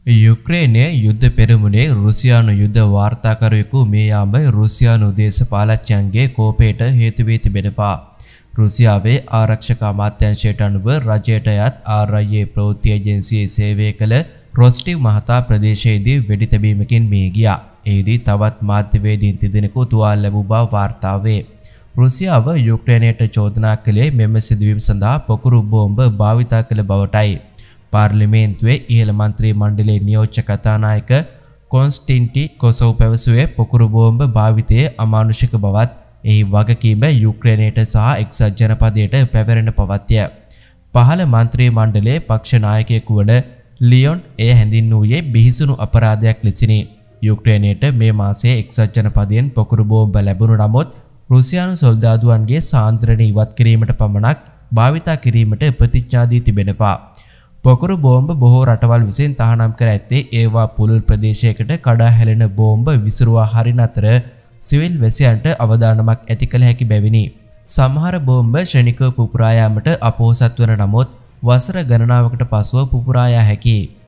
යුක්‍රේනයේ යුද්ධ පෙරමුණේ රුසියානු යුද්ධ වාර්තාකරුවෙකු මේ යාම රුසියානු දේශපාලඥයන්ගේ කෝපයට හේතු වී තිබෙනවා. රුසියාවේ ආරක්ෂක අමාත්‍යාංශයට අනුව රජයට අයත් RIA ප්‍රවෘත්ති ඒජන්සියේ සේවය කළ රොස්ටිව් මහතා ප්‍රදේශයේදී වෙඩි තැබීමකින් මිය ගියා. එෙහිදී තවත් මාධ්‍යවේදීන් තිදෙනෙකු තුවාල ලැබූ බව වාර්තා වේ. රුසියාව යුක්‍රේනයට චෝදනා කළේ මෙම සිදුවීම සඳහා පොකුරු බෝම්බ භාවිතා කළ බවටයි. පාර්ලිමේන්තුවේ ඉහළ මන්ත්‍රී මණ්ඩලයේ නියෝජ්‍ය කතානායක කොන්ස්ටන්ටි කොසොව් පැවසුවේ පොකුරු බෝම්බ භාවිතයේ අමානුෂික බවත් එහි වගකීම යුක්‍රේනයට සහ එක්සත් ජනපදයට පැවරෙන පවත්ය. පහළ මන්ත්‍රී මණ්ඩලයේ පක්ෂ නායකයෙකු වන ලියොන් එය හැඳින්වූයේ බිහිසුණු අපරාධයක් ලෙසිනි. යුක්‍රේනයට මේ මාසයේ එක්සත් ජනපදයෙන් පොකුරු බෝම්බ ලැබුණු නමුත් රුසියානු සොල්දාදුවන්ගේ සාන්ද්‍රණය ඉවත් කිරීමට පමණක් භාවිතා කිරීමට ප්‍රතිඥා දී තිබෙනවා. පොකුරු බෝම්බ බොහෝ රටවල් විසින් තහනම් කර ඇත්තේ ඒවා පුළුල් ප්‍රදේශයකට කඩා හැලෙන බෝම්බ විසිරුවා හරින අතර සිවිල් වැසියන්ට අවදානමක් ඇති කළ හැකි බැවිනි. සමහර බෝම්බ ශ්‍රේණිකව පුපුරා යාමට අපොහොසත් වන නමුත් වසර ගණනාවකට පසුව පුපුරා යා හැකියි.